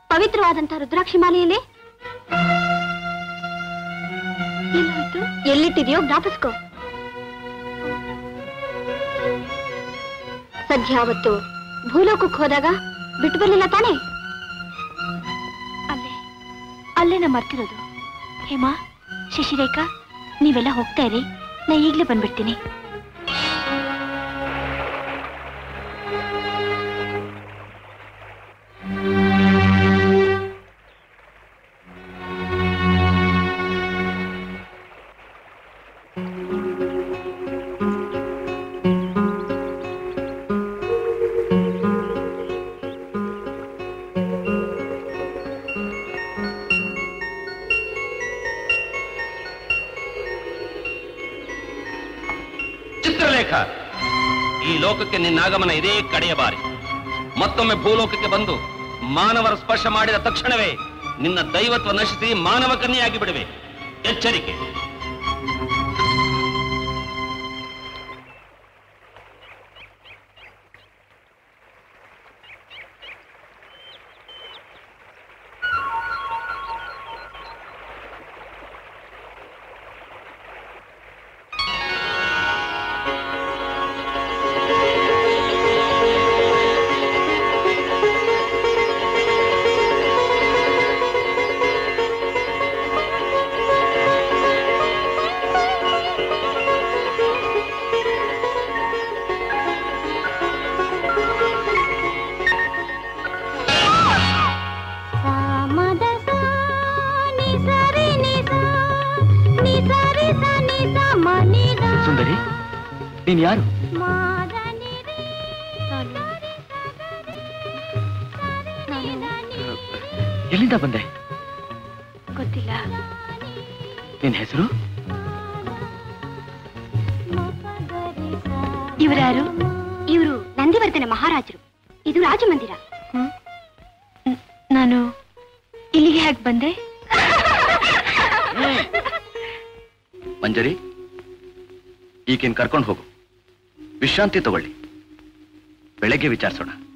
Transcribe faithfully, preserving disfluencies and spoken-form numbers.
ಪವಿತ್ರವಾದಂತಹ ರುದ್ರಾಕ್ಷಿ ಮಾಲೆಯಲ್ಲಿ ಎಲ್ಲಿಟ್ಟಿದೆಯೋ ಜ್ಞಾಪಿಸ್ಕೋ. ಸದ್ಯ ಅವತ್ತು ಭೂಲೋಕಕ್ಕೆ ಹೋದಾಗ ಬಿಟ್ಟು ಬರ್ಲಿಲ್ಲ ತಾನೇ? ಅಲ್ಲೇ ಅಲ್ಲೇ ನಾ ಮರ್ತಿರೋದು. ಹೇಮಾ, ಶಶಿರೇಖಾ, ನೀವೆಲ್ಲ ಹೋಗ್ತಾ ಇರಿ, ನಾ ಈಗ್ಲೇ ಬಂದ್ಬಿಡ್ತೀನಿ. ಈ ಲೋಕಕ್ಕೆ ನಿನ್ನಾಗಮನ ಇದೇ ಕಡೆಯ ಬಾರಿ. ಮತ್ತೊಮ್ಮೆ ಭೂಲೋಕಕ್ಕೆ ಬಂದು ಮಾನವರ ಸ್ಪರ್ಶ ಮಾಡಿದ ತಕ್ಷಣವೇ ನಿನ್ನ ದೈವತ್ವ ನಶಿಸಿ ಮಾನವ ಕನ್ಯೆಯಾಗಿ ಬಿಡುವೆ. ಎಚ್ಚರಿಕೆ. ನೀನ್ ಯಾರು? ಎಲ್ಲಿಂದ ಬಂದೆ? ಗೊತ್ತಿಲ್ಲ. ನಿನ್ ಹೆಸರು? ಇವರ್ಯಾರು? ಇವರು ನಂದಿವರ್ಧನ ಮಹಾರಾಜರು. ಇದು ರಾಜಮಂದಿರ. ನಾನು ಇಲ್ಲಿಗೆ ಹೇಗೆ ಬಂದೆ? ಮಂಜರಿ, ಈಗಿನ ಕರ್ಕೊಂಡು ಹೋಗು, ವಿಶ್ರಾಂತಿ ತಗೊಳ್ಳಿ, ಬೆಳಗ್ಗೆ ವಿಚಾರಿಸೋಣ.